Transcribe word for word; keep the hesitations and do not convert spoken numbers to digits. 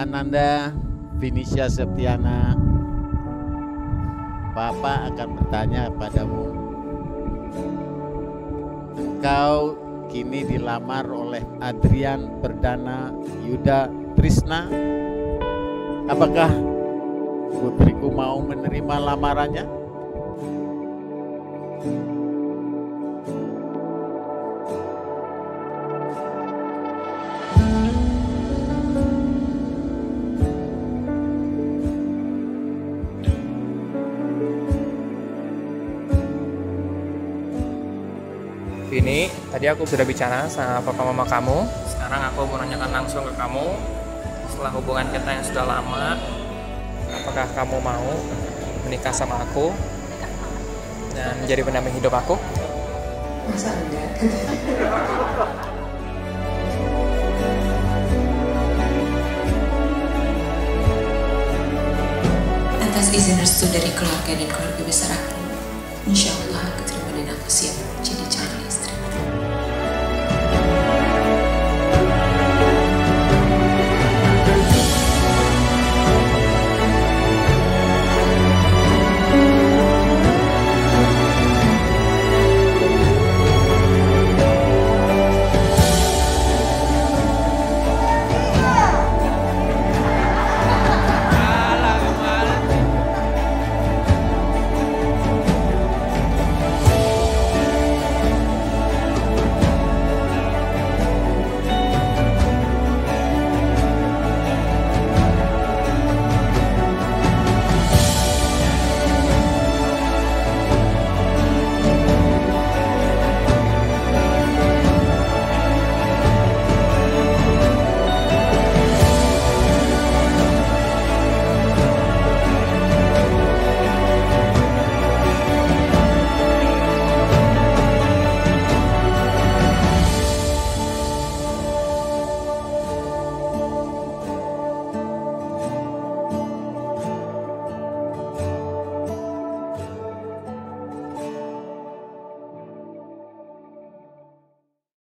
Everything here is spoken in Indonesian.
Ananda Vinisha Septiana, Bapak akan bertanya padamu. Engkau kini dilamar oleh Adrian Perdana Yuda Trisna. Apakah putriku mau menerima lamarannya? Vini, tadi aku sudah bicara sama papa mama kamu. Sekarang aku mau nanyakan langsung ke kamu. Setelah hubungan kita yang sudah lama, apakah kamu mau menikah sama aku dan menjadi pendamping hidup aku? Masa enggak? Atas izin restu dari keluarga dan keluarga besar aku, insya Allah aku terima dan aku siap.